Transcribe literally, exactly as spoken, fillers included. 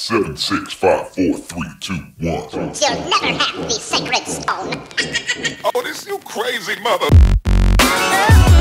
Seven, six, five, four, three, two, one. You'll never have the sacred stone. Oh, this you crazy mother.